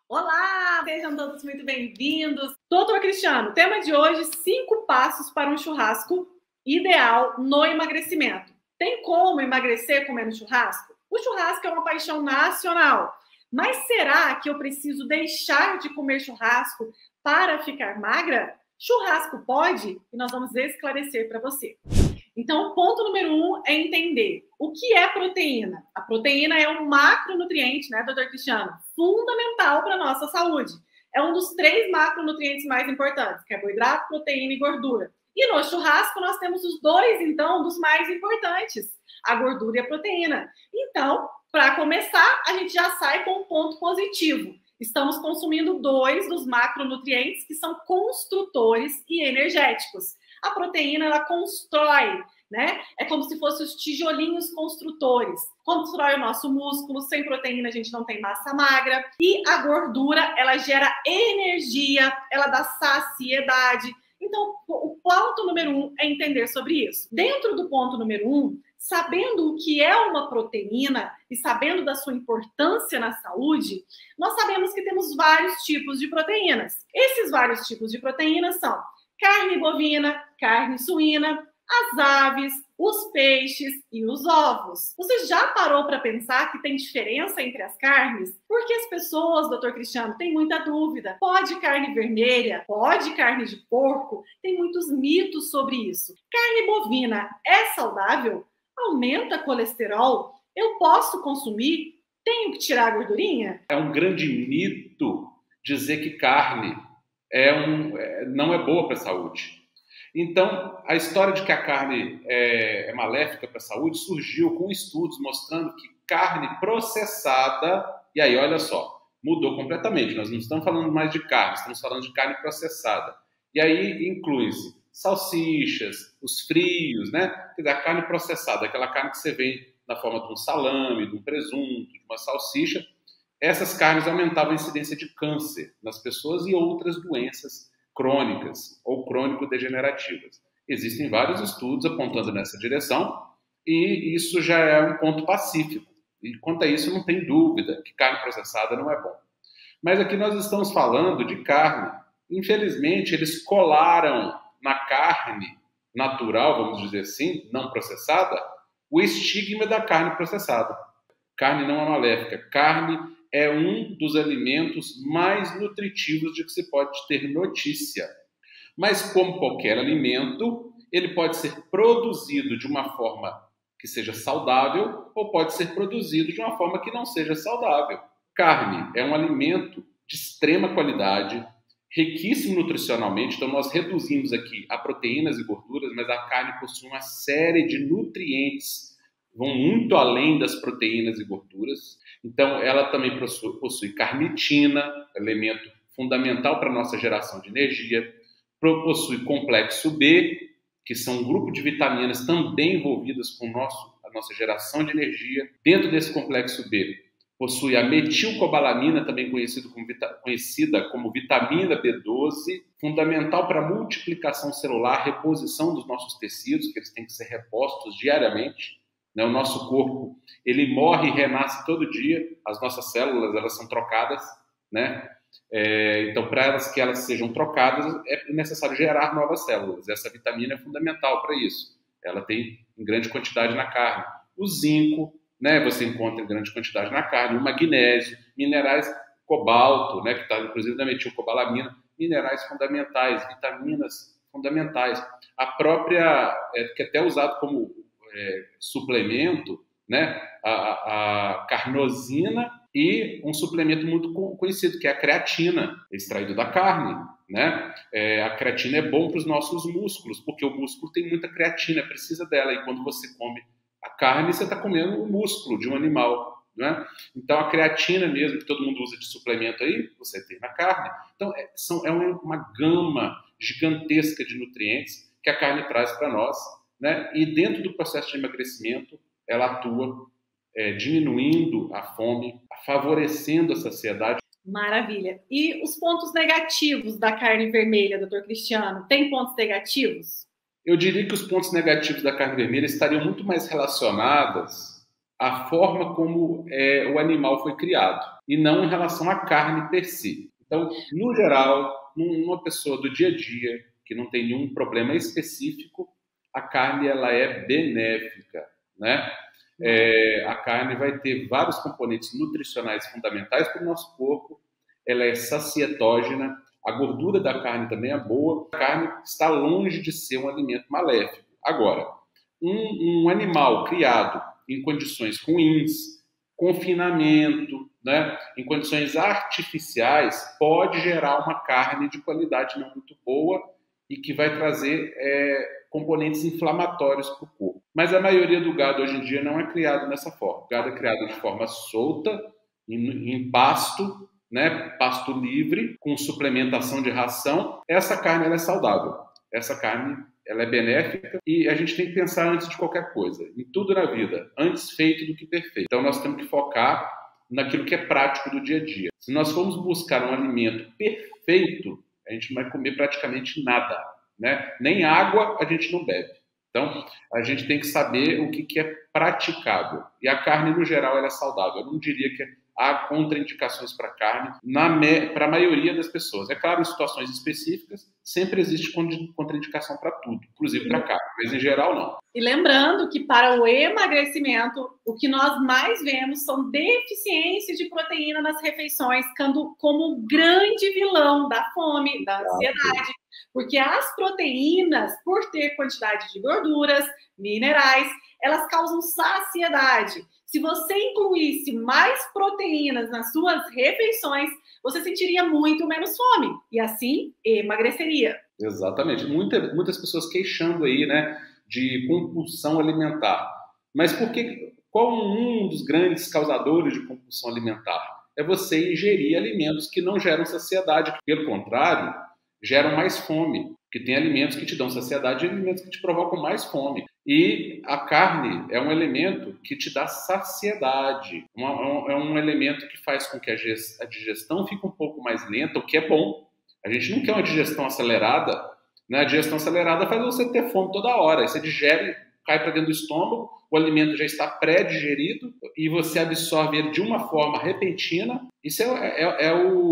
Olá, sejam todos muito bem-vindos. Doutor Cristiano, tema de hoje: 5 passos para um churrasco ideal no emagrecimento. Tem como emagrecer comendo churrasco? O churrasco é uma paixão nacional, mas será que eu preciso deixar de comer churrasco para ficar magra? Churrasco pode? E nós vamos esclarecer para você. Então, o ponto número 1 é entender o que é proteína. A proteína é um macronutriente, né, doutor Cristiano? Fundamental para a nossa saúde. É um dos 3 macronutrientes mais importantes: carboidrato, proteína e gordura. E no churrasco nós temos os 2, então, dos mais importantes: a gordura e a proteína. Então, para começar, a gente já sai com um ponto positivo. Estamos consumindo 2 dos macronutrientes que são construtores e energéticos. A proteína, ela constrói, né? É como se fossem os tijolinhos construtores. Constrói o nosso músculo. Sem proteína a gente não tem massa magra. E a gordura, ela gera energia, ela dá saciedade. Então, o ponto número 1 é entender sobre isso. Dentro do ponto número 1, sabendo o que é uma proteína e sabendo da sua importância na saúde, nós sabemos que temos vários tipos de proteínas. Esses vários tipos de proteínas são carne bovina, carne suína, as aves, os peixes e os ovos. Você já parou para pensar que tem diferença entre as carnes? Porque as pessoas, doutor Cristiano, têm muita dúvida. Pode carne vermelha? Pode carne de porco? Tem muitos mitos sobre isso. Carne bovina é saudável? Aumenta colesterol? Eu posso consumir? Tenho que tirar a gordurinha? É um grande mito dizer que carne não é boa para a saúde. Então, a história de que a carne é maléfica para a saúde surgiu com estudos mostrando que carne processada, e aí olha só, mudou completamente, nós não estamos falando mais de carne, estamos falando de carne processada. E aí inclui-se salsichas, os frios, né? Quer dizer, a carne processada, aquela carne que você vê na forma de um salame, de um presunto, de uma salsicha. Essas carnes aumentavam a incidência de câncer nas pessoas e outras doenças crônicas ou crônico-degenerativas. Existem vários estudos apontando nessa direção e isso já é um ponto pacífico. E quanto a isso, não tem dúvida que carne processada não é bom. Mas aqui nós estamos falando de carne. Infelizmente, eles colaram na carne natural, vamos dizer assim, não processada, o estigma da carne processada. Carne não é maléfica. Carne é um dos alimentos mais nutritivos de que se pode ter notícia. Mas, como qualquer alimento, ele pode ser produzido de uma forma que seja saudável ou pode ser produzido de uma forma que não seja saudável. Carne é um alimento de extrema qualidade, riquíssimo nutricionalmente, então nós reduzimos aqui a proteínas e gorduras, mas a carne possui uma série de nutrientes, vão muito além das proteínas e gorduras. Então, ela também possui carnitina, elemento fundamental para a nossa geração de energia, possui complexo B, que são um grupo de vitaminas também envolvidas com a nossa geração de energia. Dentro desse complexo B, possui a metilcobalamina, também conhecida como vitamina B12, fundamental para a multiplicação celular, reposição dos nossos tecidos, que eles têm que ser repostos diariamente. O nosso corpo, ele morre e renasce todo dia, as nossas células, elas são trocadas, né? Então, para que elas sejam trocadas, é necessário gerar novas células. Essa vitamina é fundamental para isso. Ela tem em grande quantidade na carne. O zinco, né, você encontra em grande quantidade na carne. O magnésio, minerais, cobalto, né, que está inclusive na metilcobalamina, minerais fundamentais, vitaminas fundamentais. A própria, que é até usado como suplemento, né, a carnosina e um suplemento muito conhecido, que é a creatina, extraído da carne. Né? A creatina é bom para os nossos músculos, porque o músculo tem muita creatina, precisa dela, e quando você come a carne, você está comendo o músculo de um animal. Né? Então, a creatina mesmo, que todo mundo usa de suplemento aí, você tem na carne. Então, é uma gama gigantesca de nutrientes que a carne traz para nós. Né? E dentro do processo de emagrecimento, ela atua diminuindo a fome, favorecendo a saciedade. Maravilha. E os pontos negativos da carne vermelha, doutor Cristiano? Tem pontos negativos? Eu diria que os pontos negativos da carne vermelha estariam muito mais relacionados a forma como o animal foi criado, e não em relação à carne per si. Então, no geral, numa pessoa do dia a dia, que não tem nenhum problema específico, a carne ela é benéfica, né? A carne vai ter vários componentes nutricionais fundamentais para o nosso corpo, ela é sacietógena, a gordura da carne também é boa, a carne está longe de ser um alimento maléfico. Agora, um animal criado em condições ruins, confinamento, né, em condições artificiais, pode gerar uma carne de qualidade não muito boa e que vai trazer componentes inflamatórios para o corpo. Mas a maioria do gado hoje em dia não é criado dessa forma. O gado é criado de forma solta, em pasto, né, pasto livre, com suplementação de ração. Essa carne ela é saudável. Essa carne ela é benéfica e a gente tem que pensar antes de qualquer coisa. Em tudo na vida, antes feito do que perfeito. Então nós temos que focar naquilo que é prático do dia a dia. Se nós formos buscar um alimento perfeito, a gente não vai comer praticamente nada, né? Nem água a gente não bebe. Então, a gente tem que saber o que é praticável. E a carne, no geral, ela é saudável. Eu não diria que há contraindicações para a carne para a maioria das pessoas. É claro, em situações específicas, sempre existe contraindicação para tudo, inclusive para a carne, mas em geral não. E lembrando que para o emagrecimento, o que nós mais vemos são deficiências de proteína nas refeições, como grande vilão da fome, da ansiedade, porque as proteínas, por ter quantidade de gorduras, minerais, elas causam saciedade. Se você incluísse mais proteínas nas suas refeições, você sentiria muito menos fome e assim emagreceria. Exatamente. Muitas pessoas queixando aí, né, de compulsão alimentar. Mas qual um dos grandes causadores de compulsão alimentar? É você ingerir alimentos que não geram saciedade. Pelo contrário, geram mais fome. Porque tem alimentos que te dão saciedade e alimentos que te provocam mais fome. E a carne é um elemento que te dá saciedade. É um elemento que faz com que a digestão fique um pouco mais lenta, o que é bom. A gente não quer uma digestão acelerada, né? A digestão acelerada faz você ter fome toda hora. Aí você digere, cai para dentro do estômago, o alimento já está pré-digerido e você absorve ele de uma forma repentina. Isso é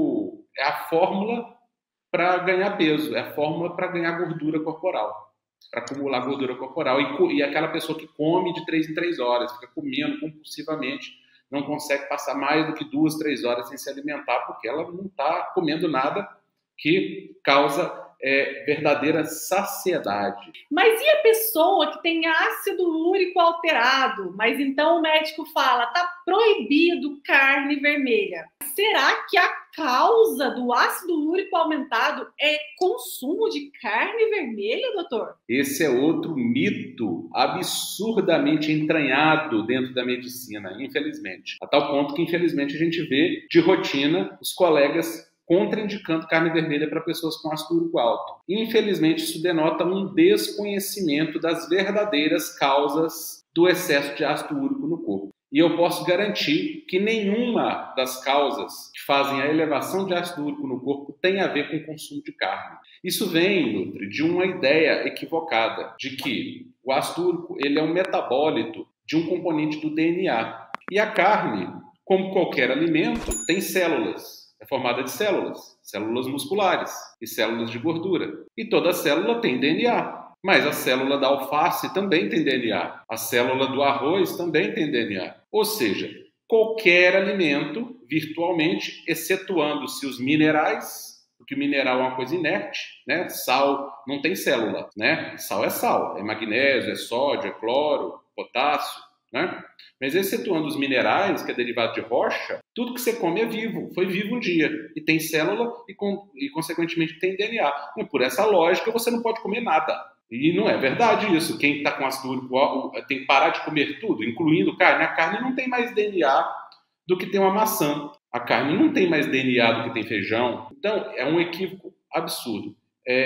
a fórmula para ganhar peso, é a fórmula para ganhar gordura corporal, para acumular gordura corporal. E aquela pessoa que come de 3 em 3 horas, fica comendo compulsivamente, não consegue passar mais do que 2, 3 horas sem se alimentar, porque ela não está comendo nada que causa verdadeira saciedade. Mas e a pessoa que tem ácido úrico alterado? Mas então o médico fala, tá proibido carne vermelha. Será que a causa do ácido úrico aumentado é consumo de carne vermelha, doutor? Esse é outro mito absurdamente entranhado dentro da medicina, infelizmente. A tal ponto que, infelizmente, a gente vê de rotina os colegas contraindicando carne vermelha para pessoas com ácido úrico alto. Infelizmente, isso denota um desconhecimento das verdadeiras causas do excesso de ácido úrico no corpo. E eu posso garantir que nenhuma das causas que fazem a elevação de ácido úrico no corpo tem a ver com o consumo de carne. Isso vem, Nutri, de uma ideia equivocada de que o ácido úrico ele é um metabólito de um componente do DNA. E a carne, como qualquer alimento, tem células. É formada de células musculares e células de gordura. E toda célula tem DNA. Mas a célula da alface também tem DNA. A célula do arroz também tem DNA. Ou seja, qualquer alimento, virtualmente, excetuando-se os minerais, porque o mineral é uma coisa inerte, né? Sal não tem célula, né? Sal, é magnésio, é sódio, é cloro, potássio, né? Mas excetuando os minerais, que é derivado de rocha, tudo que você come é vivo, foi vivo um dia, e tem célula e consequentemente tem DNA. E por essa lógica, você não pode comer nada. E não é verdade isso. Quem está com ácido úrico tem que parar de comer tudo, incluindo carne. A carne não tem mais DNA do que tem uma maçã. A carne não tem mais DNA do que tem feijão. Então, é um equívoco absurdo.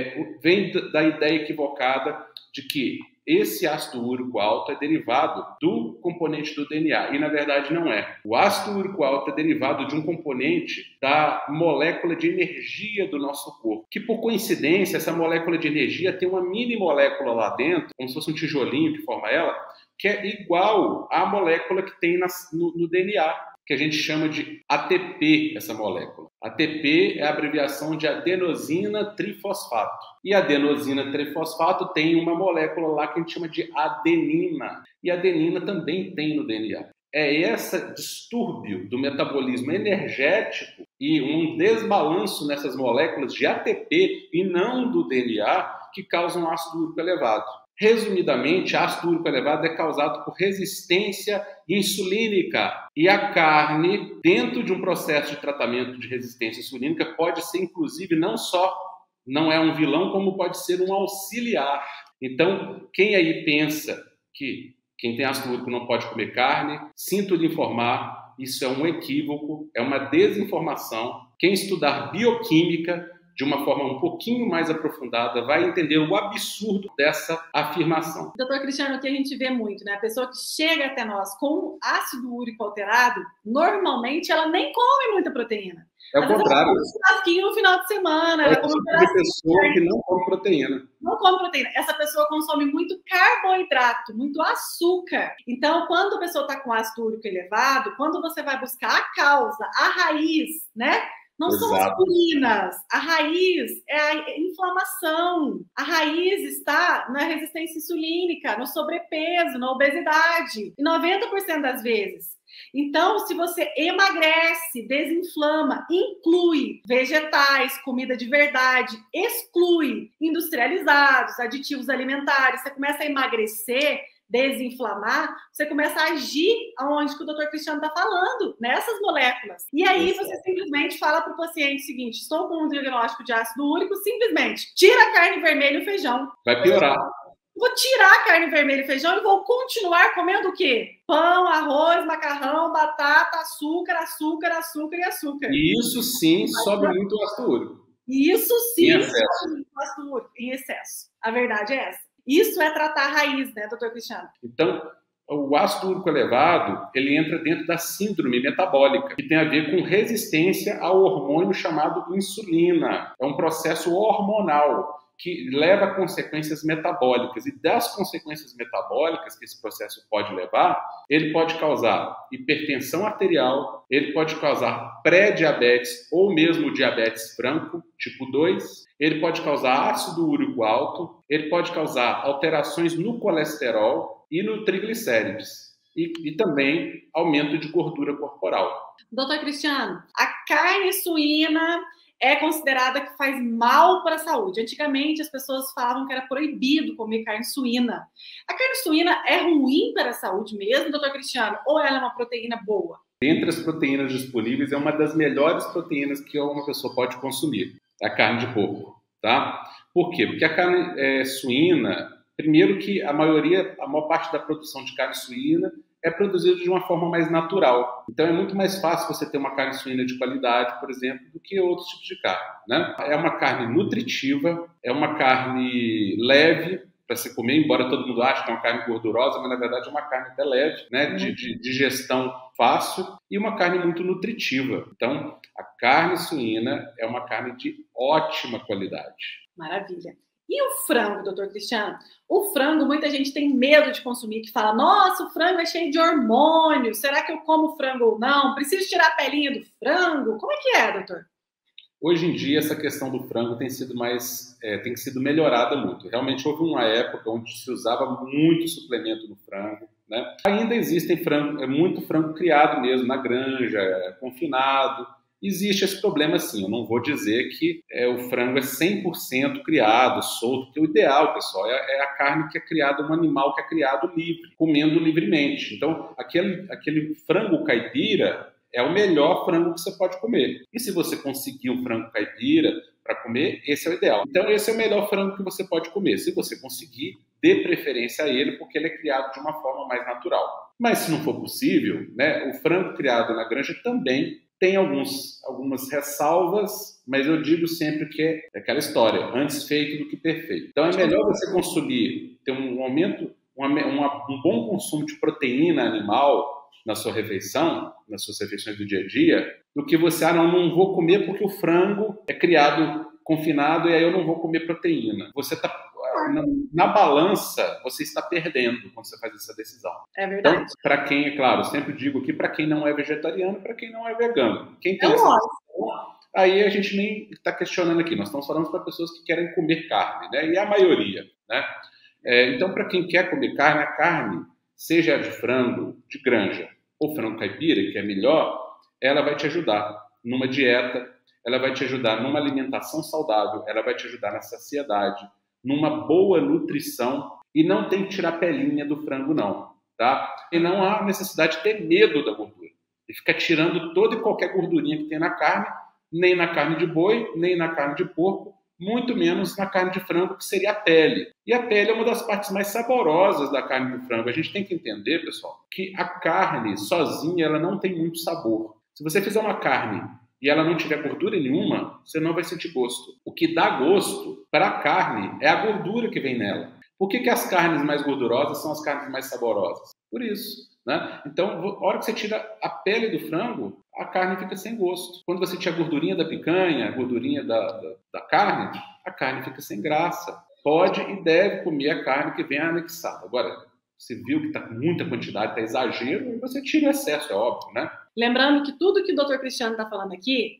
Vem da ideia equivocada de que esse ácido úrico alto é derivado do componente do DNA, e na verdade não é. O ácido úrico alto é derivado de um componente da molécula de energia do nosso corpo, que por coincidência essa molécula de energia tem uma mini molécula lá dentro, como se fosse um tijolinho que forma ela, que é igual à molécula que tem no DNA, que a gente chama de ATP, essa molécula. ATP é a abreviação de adenosina trifosfato. E adenosina trifosfato tem uma molécula lá que a gente chama de adenina. E adenina também tem no DNA. É esse distúrbio do metabolismo energético e um desbalanço nessas moléculas de ATP e não do DNA que causam ácido úrico elevado. Resumidamente, ácido úrico elevado é causado por resistência insulínica. E a carne, dentro de um processo de tratamento de resistência insulínica, pode ser, inclusive, não é um vilão, como pode ser um auxiliar. Então, quem aí pensa que quem tem ácido úrico não pode comer carne, sinto lhe informar, isso é um equívoco, é uma desinformação. Quem estudar bioquímica de uma forma um pouquinho mais aprofundada vai entender o absurdo dessa afirmação. Doutor Cristiano, o que a gente vê muito, né? A pessoa que chega até nós com ácido úrico alterado, normalmente ela nem come muita proteína. É o contrário. Ela come um churrasquinho no final de semana. É uma pessoa que não come proteína. Não come proteína. Essa pessoa consome muito carboidrato, muito açúcar. Então, quando a pessoa está com ácido úrico elevado, quando você vai buscar a causa, a raiz, né? Não são as purinas. A raiz é a inflamação. A raiz está na resistência insulínica, no sobrepeso, na obesidade. E 90% das vezes. Então, se você emagrece, desinflama, inclui vegetais, comida de verdade, exclui industrializados, aditivos alimentares, você começa a emagrecer, desinflamar, você começa a agir aonde que o doutor Cristiano está falando, nessas moléculas. E aí você simplesmente fala para o paciente o seguinte: estou com um diagnóstico de ácido úrico, simplesmente tira a carne vermelha e o feijão. Vai piorar. Vou tirar a carne vermelha e feijão e vou continuar comendo o quê? Pão, arroz, macarrão, batata, açúcar, açúcar, açúcar e açúcar. E isso sim sobe muito o ácido úrico. Isso sim sobe muito o ácido úrico, em excesso. A verdade é essa. Isso é tratar a raiz, né, doutor Cristiano? Então, o ácido úrico elevado, ele entra dentro da síndrome metabólica, que tem a ver com resistência ao hormônio chamado insulina. É um processo hormonal que leva a consequências metabólicas. E das consequências metabólicas que esse processo pode levar, ele pode causar hipertensão arterial, ele pode causar pré-diabetes ou mesmo diabetes franco, tipo 2, ele pode causar ácido úrico alto, ele pode causar alterações no colesterol e no triglicérides. E também aumento de gordura corporal. Doutor Cristiano, a carne suína é considerada que faz mal para a saúde. Antigamente, as pessoas falavam que era proibido comer carne suína. A carne suína é ruim para a saúde mesmo, doutor Cristiano? Ou ela é uma proteína boa? Dentre as proteínas disponíveis, é uma das melhores proteínas que uma pessoa pode consumir, a carne de porco, tá? Por quê? Porque a carne suína, primeiro que a maior parte da produção de carne suína é produzido de uma forma mais natural. Então é muito mais fácil você ter uma carne suína de qualidade, por exemplo, do que outros tipos de carne, né? É uma carne nutritiva, é uma carne leve para se comer, embora todo mundo ache que é uma carne gordurosa, mas na verdade é uma carne até leve, né? De digestão fácil e uma carne muito nutritiva. Então a carne suína é uma carne de ótima qualidade. Maravilha. E o frango, doutor Cristiano? O frango, muita gente tem medo de consumir, que fala, nossa, o frango é cheio de hormônios, será que eu como frango ou não? Preciso tirar a pelinha do frango? Como é que é, doutor? Hoje em dia, essa questão do frango tem sido melhorada muito. Realmente houve uma época onde se usava muito suplemento no frango, né? Ainda existem muito frango criado mesmo na granja, confinado. Existe esse problema sim, eu não vou dizer que o frango é 100% criado, solto, porque o ideal, pessoal, é a carne que é criada, um animal que é criado livre, comendo livremente. Então, aquele frango caipira é o melhor frango que você pode comer. E se você conseguir um frango caipira para comer, esse é o ideal. Então, esse é o melhor frango que você pode comer. Se você conseguir, dê preferência a ele, porque ele é criado de uma forma mais natural. Mas se não for possível, né, o frango criado na granja também tem algumas ressalvas, mas eu digo sempre que é aquela história, antes feito do que perfeito. Então é melhor você consumir, ter um aumento, um bom consumo de proteína animal nas suas refeições do dia a dia, do que você, não vou comer porque o frango é criado confinado e aí eu não vou comer proteína. Você está na balança, você está perdendo quando você faz essa decisão. É verdade. Então, para quem, é claro, eu sempre digo aqui, para quem não é vegetariano, para quem não é vegano. Quem tem aí a gente nem está questionando aqui, nós estamos falando para pessoas que querem comer carne, né? E a maioria, né? Então, para quem quer comer carne, a carne, seja de frango, de granja, ou frango caipira, que é melhor, ela vai te ajudar numa dieta, ela vai te ajudar numa alimentação saudável, ela vai te ajudar na saciedade, numa boa nutrição, e não tem que tirar a pelinha do frango, não, tá? E não há necessidade de ter medo da gordura, e ficar tirando toda e qualquer gordurinha que tem na carne, nem na carne de boi, nem na carne de porco, muito menos na carne de frango, que seria a pele. E a pele é uma das partes mais saborosas da carne de frango. A gente tem que entender, pessoal, que a carne sozinha ela não tem muito sabor. Se você fizer uma carne e ela não tiver gordura nenhuma, você não vai sentir gosto. O que dá gosto para a carne é a gordura que vem nela. Por que as carnes mais gordurosas são as carnes mais saborosas? Por isso, né? Então, a hora que você tira a pele do frango, a carne fica sem gosto. Quando você tira a gordurinha da picanha, a gordurinha da carne, a carne fica sem graça. Pode e deve comer a carne que vem anexada. Agora, você viu que está com muita quantidade, está exagero, e você tira o excesso, é óbvio, né? Lembrando que tudo que o Dr. Cristiano está falando aqui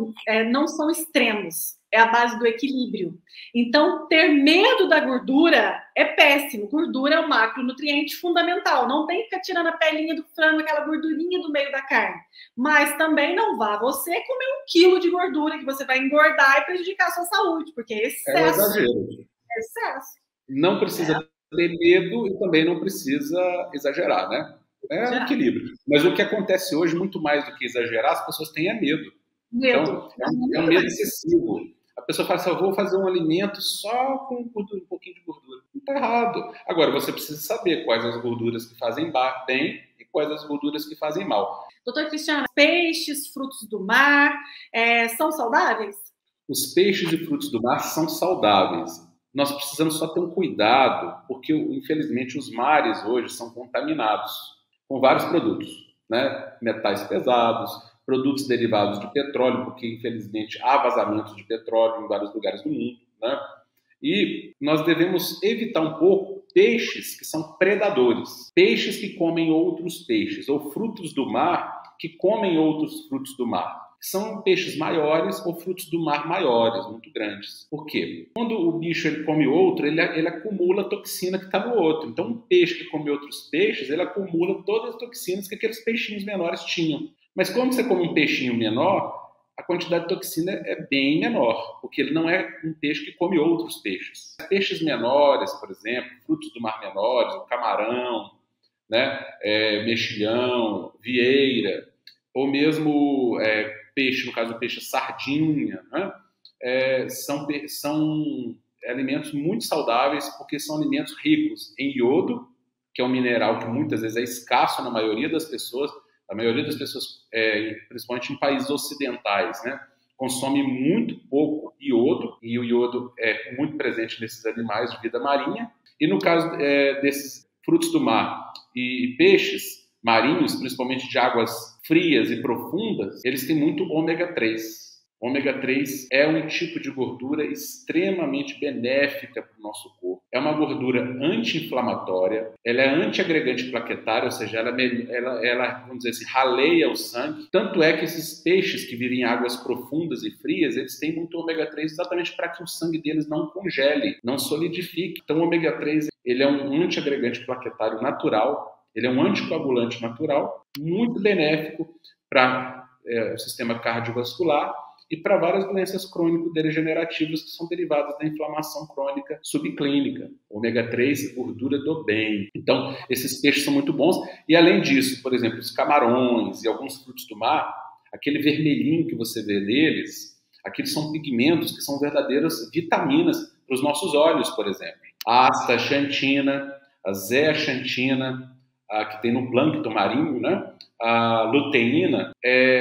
não são extremos, é a base do equilíbrio. Então, ter medo da gordura é péssimo. Gordura é um macronutriente fundamental. Não tem que ficar tirando a pelinha do frango, aquela gordurinha do meio da carne. Mas também não vá você comer 1 quilo de gordura que você vai engordar e prejudicar a sua saúde, porque é excesso. É um exagero. É excesso. Não precisa ter medo e também não precisa exagerar, né? É um equilíbrio. Mas o que acontece hoje, muito mais do que exagerar, as pessoas têm medo. Então, é um medo excessivo. A pessoa fala assim, eu vou fazer um alimento só com gordura, um pouquinho de gordura. Não está errado. Agora, você precisa saber quais as gorduras que fazem bem e quais as gorduras que fazem mal. Doutor Cristiano, peixes, frutos do mar, são saudáveis? Os peixes e frutos do mar são saudáveis. Nós precisamos só ter um cuidado, porque, infelizmente, os mares hoje são contaminados com vários produtos, né? Metais pesados, produtos derivados de petróleo, porque, infelizmente, há vazamentos de petróleo em vários lugares do mundo, né? E nós devemos evitar um pouco peixes que são predadores, peixes que comem outros peixes, ou frutos do mar que comem outros frutos do mar. São peixes maiores ou frutos do mar maiores, muito grandes. Por quê? Quando o bicho ele come outro, ele acumula a toxina que está no outro. Então, um peixe que come outros peixes, ele acumula todas as toxinas que aqueles peixinhos menores tinham. Mas quando você come um peixinho menor, a quantidade de toxina é bem menor, porque ele não é um peixe que come outros peixes. Peixes menores, por exemplo, frutos do mar menores, o camarão, né, mexilhão, vieira, ou mesmo peixe, no caso do peixe sardinha, né, são alimentos muito saudáveis, porque são alimentos ricos em iodo, que é um mineral que muitas vezes é escasso na maioria das pessoas. A maioria das pessoas, principalmente em países ocidentais, né, consome muito pouco iodo, e o iodo é muito presente nesses animais de vida marinha. E no caso desses frutos do mar e peixes marinhos, principalmente de águas frias e profundas, eles têm muito ômega 3. Ômega 3 é um tipo de gordura extremamente benéfica para o nosso corpo. É uma gordura anti-inflamatória, ela é antiagregante plaquetário, ou seja, ela, vamos dizer assim, raleia o sangue. Tanto é que esses peixes que vivem em águas profundas e frias, eles têm muito ômega 3 exatamente para que o sangue deles não congele, não solidifique. Então o ômega 3 ele é um antiagregante plaquetário natural, ele é um anticoagulante natural, muito benéfico para o sistema cardiovascular e para várias doenças crônico-degenerativas que são derivadas da inflamação crônica subclínica. Ômega 3, gordura do bem. Então, esses peixes são muito bons. E, além disso, por exemplo, os camarões e alguns frutos do mar, aquele vermelhinho que você vê neles, aqueles são pigmentos que são verdadeiras vitaminas para os nossos olhos, por exemplo. A astaxantina, a zeaxantina, que tem no plâncton marinho, né? A luteína,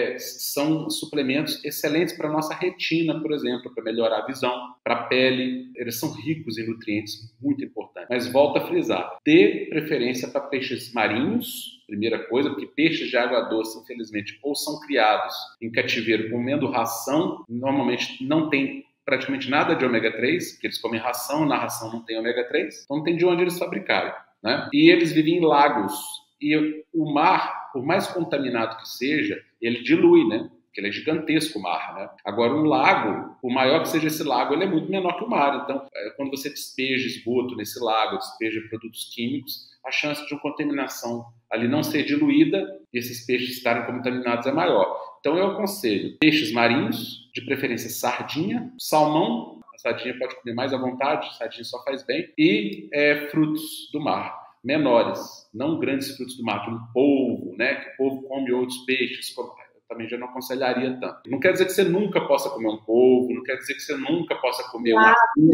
são suplementos excelentes para a nossa retina, por exemplo, para melhorar a visão, para a pele. Eles são ricos em nutrientes muito importantes. Mas volto a frisar, dê preferência para peixes marinhos, primeira coisa, porque peixes de água doce, infelizmente, ou são criados em cativeiro comendo ração, normalmente não tem praticamente nada de ômega 3, porque eles comem ração, na ração não tem ômega 3, então não tem de onde eles fabricarem, né? E eles vivem em lagos, e o mar, por mais contaminado que seja, ele dilui, né? Porque ele é gigantesco o mar, né? Agora, um lago, por maior que seja esse lago, ele é muito menor que o mar. Então, quando você despeja esgoto nesse lago, despeja produtos químicos, a chance de uma contaminação ali não ser diluída e esses peixes estarem contaminados é maior. Então, eu aconselho peixes marinhos, de preferência sardinha, salmão, a sardinha pode comer mais à vontade, a sardinha só faz bem, e frutos do mar, menores, não grandes frutos do mar, como polvo, né? Que o polvo come outros peixes, também já não aconselharia tanto. Não quer dizer que você nunca possa comer um polvo, não quer dizer que você nunca possa comer uma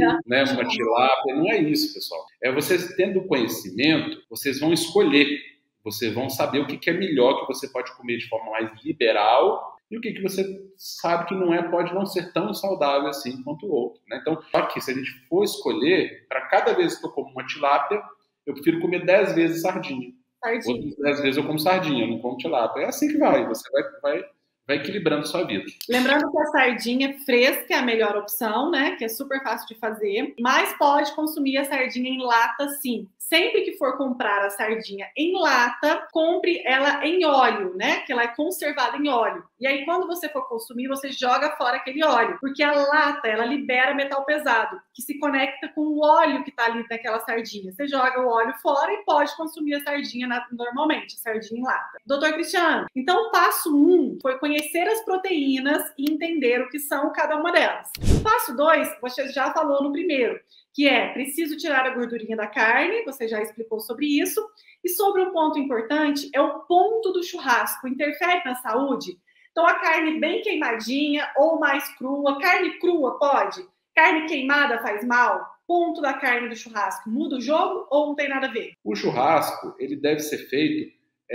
tilápia, não é isso, pessoal. É vocês tendo conhecimento, vocês vão escolher, vocês vão saber o que é melhor, que você pode comer de forma mais liberal e o que você sabe que não pode não ser tão saudável assim quanto o outro, né? Então, só que se a gente for escolher, para cada vez que eu como uma tilápia, eu prefiro comer 10 vezes sardinha. Outras 10 vezes eu como sardinha, eu não como tilápia. É assim que vai, você vai equilibrando a sua vida. Lembrando que a sardinha fresca é a melhor opção, né? Que é super fácil de fazer, mas pode consumir a sardinha em lata, sim. Sempre que for comprar a sardinha em lata, compre ela em óleo, né? Que ela é conservada em óleo. E aí, quando você for consumir, você joga fora aquele óleo. Porque a lata, ela libera metal pesado, que se conecta com o óleo que tá ali naquela sardinha. Você joga o óleo fora e pode consumir a sardinha normalmente, sardinha em lata. Doutor Cristiano, então o passo 1 foi conhecer as proteínas e entender o que são cada uma delas. O passo 2, você já falou no primeiro, que é preciso tirar a gordurinha da carne, você já explicou sobre isso. E sobre um ponto importante, é o ponto do churrasco. Interfere na saúde? Então, a carne bem queimadinha ou mais crua. Carne crua pode? Carne queimada faz mal? Ponto da carne do churrasco. Muda o jogo ou não tem nada a ver? O churrasco, ele deve ser feito,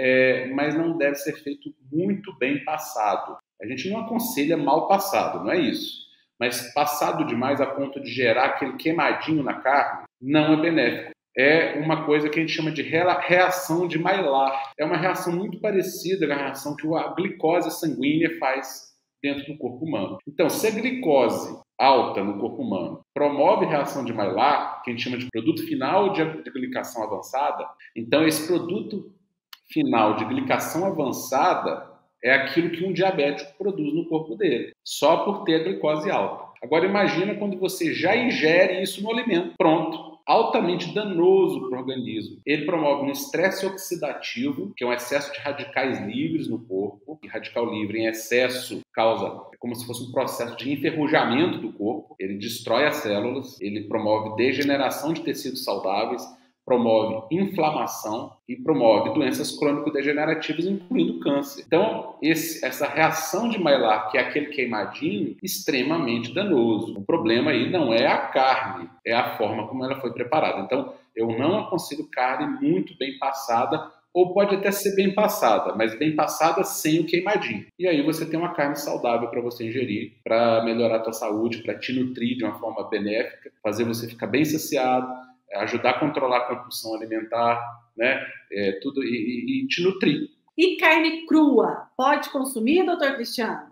mas não deve ser feito muito bem passado. A gente não aconselha mal passado, não é isso. Mas passado demais a ponto de gerar aquele queimadinho na carne, não é benéfico. É uma coisa que a gente chama de reação de Maillard. É uma reação muito parecida com a reação que a glicose sanguínea faz dentro do corpo humano. Então, se a glicose alta no corpo humano promove reação de Maillard, que a gente chama de produto final de glicação avançada, então esse produto final de glicação avançada é aquilo que um diabético produz no corpo dele, só por ter a glicose alta. Agora imagina quando você já ingere isso no alimento, pronto, altamente danoso para o organismo. Ele promove um estresse oxidativo, que é um excesso de radicais livres no corpo, e radical livre em excesso causa, é como se fosse um processo de enferrujamento do corpo, ele destrói as células, ele promove degeneração de tecidos saudáveis, promove inflamação e promove doenças crônico-degenerativas, incluindo câncer. Então, essa reação de Maillard, que é aquele queimadinho, extremamente danoso. O problema aí não é a carne, é a forma como ela foi preparada. Então, eu não aconselho carne muito bem passada, ou pode até ser bem passada, mas bem passada sem o queimadinho. E aí você tem uma carne saudável para você ingerir, para melhorar a tua saúde, para te nutrir de uma forma benéfica, fazer você ficar bem saciado, ajudar a controlar a compulsão alimentar, né? Tudo, e te nutrir. E carne crua, pode consumir, doutor Cristiano?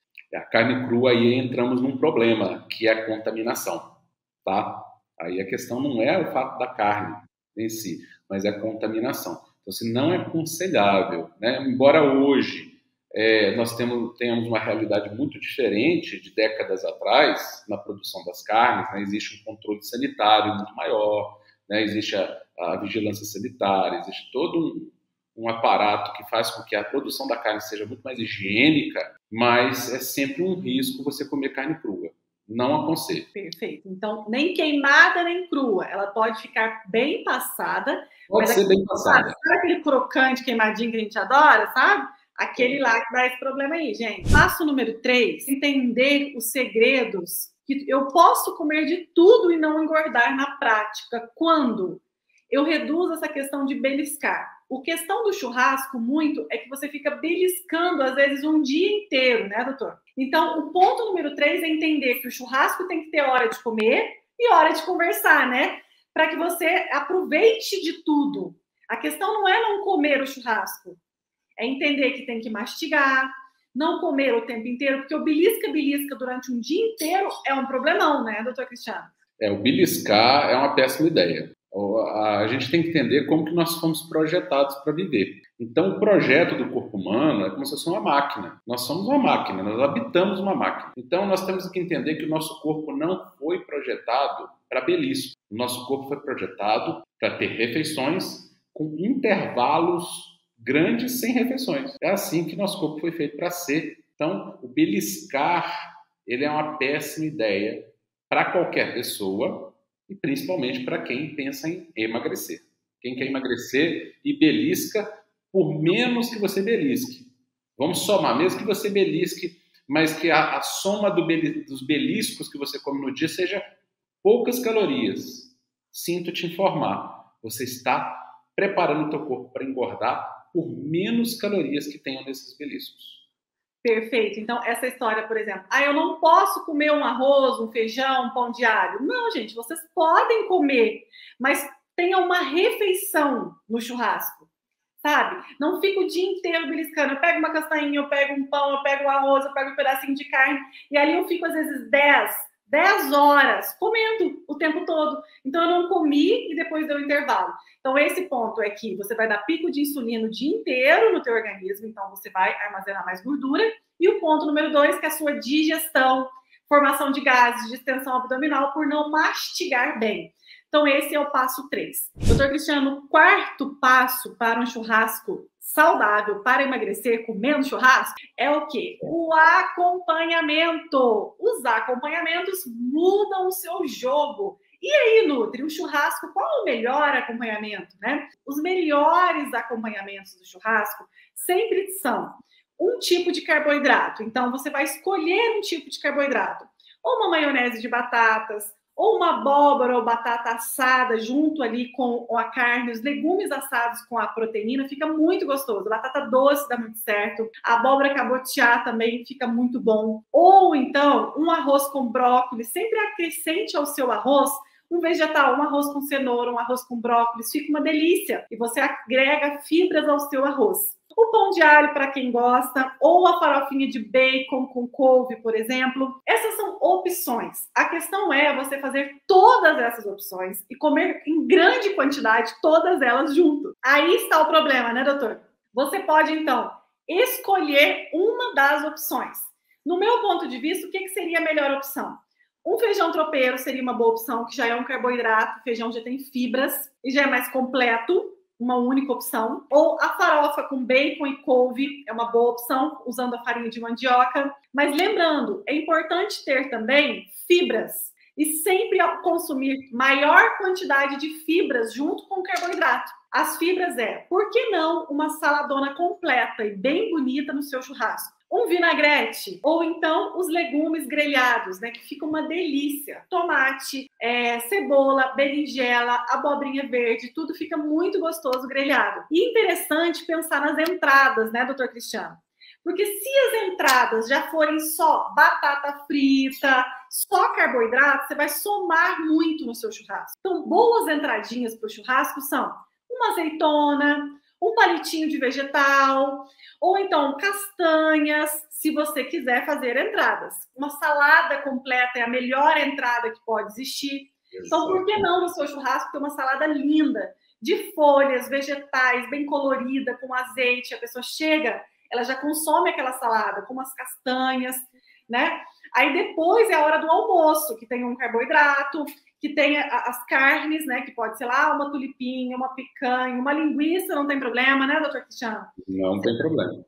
A carne crua, aí entramos num problema, que é a contaminação, tá? Aí a questão não é o fato da carne em si, mas é a contaminação. Então, assim, não é aconselhável, né? Embora hoje nós tenhamos uma realidade muito diferente de décadas atrás na produção das carnes, né? Existe um controle sanitário muito maior, né? Existe a vigilância sanitária, existe todo um aparato que faz com que a produção da carne seja muito mais higiênica, mas é sempre um risco você comer carne crua. Não aconselho. Perfeito. Então, nem queimada, nem crua. Ela pode ficar bem passada. Pode ser bem passada. Sabe aquele crocante queimadinho que a gente adora, sabe? Aquele lá que dá esse problema aí, gente. Passo número 3, entender os segredos. Que eu posso comer de tudo e não engordar na prática. Quando eu reduzo essa questão de beliscar. A questão do churrasco, muito, é que você fica beliscando, às vezes, um dia inteiro, né, doutor? Então, o ponto número 3 é entender que o churrasco tem que ter hora de comer e hora de conversar, né? Para que você aproveite de tudo. A questão não é não comer o churrasco, é entender que tem que mastigar, não comer o tempo inteiro? Porque o belisca durante um dia inteiro é um problemão, né, doutor Cristiano? O beliscar é uma péssima ideia. A gente tem que entender como que nós fomos projetados para viver. Então, o projeto do corpo humano é como se fosse uma máquina. Nós somos uma máquina, nós habitamos uma máquina. Então, nós temos que entender que o nosso corpo não foi projetado para belisco. O nosso corpo foi projetado para ter refeições com intervalos grandes sem refeições. É assim que nosso corpo foi feito para ser. Então, o beliscar, ele é uma péssima ideia para qualquer pessoa e principalmente para quem pensa em emagrecer. Quem quer emagrecer e belisca, por menos que você belisque. Vamos somar, mesmo que você belisque, mas que a soma dos beliscos que você come no dia seja poucas calorias. Sinto te informar, você está preparando o teu corpo para engordar por menos calorias que tenham nesses beliscos. Perfeito. Então, essa história, por exemplo, eu não posso comer um arroz, um feijão, um pão de alho. Não, gente, vocês podem comer, mas tenha uma refeição no churrasco, sabe? Não fica o dia inteiro beliscando. Eu pego uma castanhinha, eu pego um pão, eu pego um arroz, eu pego um pedacinho de carne, e ali eu fico, às vezes, 10 horas comendo o tempo todo. Então, eu não comi e depois deu intervalo. Então, esse ponto é que você vai dar pico de insulina o dia inteiro no teu organismo, então você vai armazenar mais gordura. E o ponto número 2, que é a sua digestão, formação de gases, distensão abdominal, por não mastigar bem. Então, esse é o passo 3. Doutor Cristiano, o quarto passo para um churrasco saudável para emagrecer comendo churrasco é o quê? O acompanhamento. Os acompanhamentos mudam o seu jogo. E aí, Nutri, o churrasco, qual é o melhor acompanhamento, né? Os melhores acompanhamentos do churrasco sempre são um tipo de carboidrato. Então, você vai escolher um tipo de carboidrato. Ou uma maionese de batatas, ou uma abóbora ou batata assada junto ali com a carne, os legumes assados com a proteína, fica muito gostoso. A batata doce dá muito certo. A abóbora cabotiá também fica muito bom. Ou então, um arroz com brócolis, sempre acrescente ao seu arroz um vegetal, um arroz com cenoura, um arroz com brócolis, fica uma delícia. E você agrega fibras ao seu arroz. O pão de alho, para quem gosta, ou a farofinha de bacon com couve, por exemplo. Essas são opções. A questão é você fazer todas essas opções e comer em grande quantidade todas elas junto. Aí está o problema, né, doutor? Você pode, então, escolher uma das opções. No meu ponto de vista, o que seria a melhor opção? Um feijão tropeiro seria uma boa opção, que já é um carboidrato, o feijão já tem fibras e já é mais completo, uma única opção. Ou a farofa com bacon e couve é uma boa opção, usando a farinha de mandioca. Mas lembrando, é importante ter também fibras e sempre consumir maior quantidade de fibras junto com o carboidrato. As fibras por que não uma saladona completa e bem bonita no seu churrasco? Um vinagrete, ou então os legumes grelhados, né, que fica uma delícia. Tomate, cebola, berinjela, abobrinha verde, tudo fica muito gostoso grelhado. E interessante pensar nas entradas, né, doutor Cristiano? Porque se as entradas já forem só batata frita, só carboidrato, você vai somar muito no seu churrasco. Então, boas entradinhas para o churrasco são uma azeitona, um palitinho de vegetal, ou então castanhas, se você quiser fazer entradas. Uma salada completa é a melhor entrada que pode existir. Então, por que não no seu churrasco ter uma salada linda, de folhas, vegetais, bem colorida, com azeite? A pessoa chega, ela já consome aquela salada com umas castanhas, né? Aí depois é a hora do almoço, que tem um carboidrato, que tem as carnes, né? Que pode ser lá uma tulipinha, uma picanha, uma linguiça, não tem problema, né, doutor Cristiano? Não tem problema.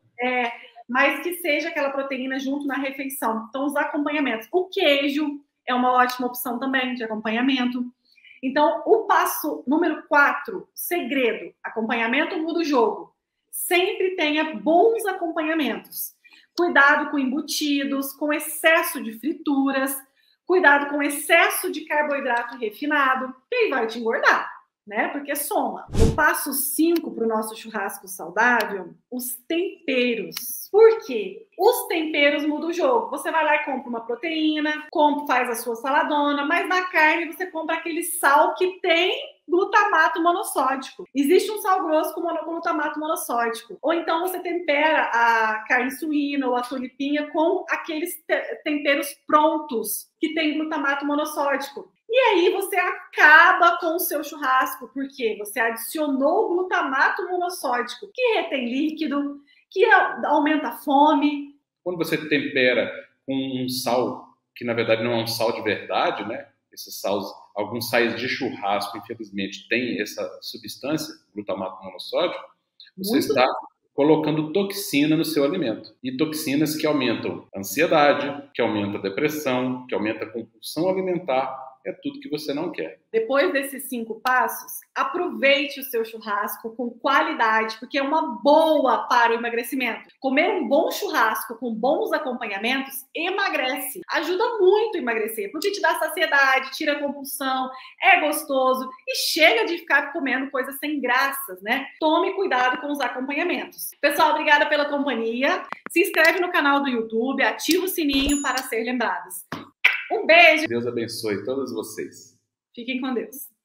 Mas que seja aquela proteína junto na refeição. Então, os acompanhamentos. O queijo é uma ótima opção também de acompanhamento. Então, o passo número 4, segredo, acompanhamento muda o jogo. Sempre tenha bons acompanhamentos. Cuidado com embutidos, com excesso de frituras, cuidado com excesso de carboidrato refinado, que aí vai te engordar. né? Porque soma. No passo 5 para o nosso churrasco saudável, os temperos. Por quê? Os temperos mudam o jogo. Você vai lá e compra uma proteína, faz a sua saladona, mas na carne você compra aquele sal que tem glutamato monossódico. Existe um sal grosso com glutamato monossódico. Ou então você tempera a carne suína ou a tulipinha com aqueles temperos prontos que tem glutamato monossódico. E aí você acaba com o seu churrasco, porque você adicionou o glutamato monossódico, que retém líquido, que aumenta a fome. Quando você tempera com um sal, que na verdade não é um sal de verdade, né? Esses sais, alguns sais de churrasco, infelizmente, têm essa substância, glutamato monossódico, você está colocando toxina no seu alimento. E toxinas que aumentam a ansiedade, que aumentam a depressão, que aumentam a compulsão alimentar. É tudo que você não quer. Depois desses 5 passos, aproveite o seu churrasco com qualidade, porque é uma boa para o emagrecimento. Comer um bom churrasco com bons acompanhamentos emagrece. Ajuda muito a emagrecer, porque te dá saciedade, tira a compulsão, é gostoso e chega de ficar comendo coisas sem graças, né? Tome cuidado com os acompanhamentos. Pessoal, obrigada pela companhia. Se inscreve no canal do YouTube, ativa o sininho para ser lembrados. Um beijo. Deus abençoe todos vocês. Fiquem com Deus.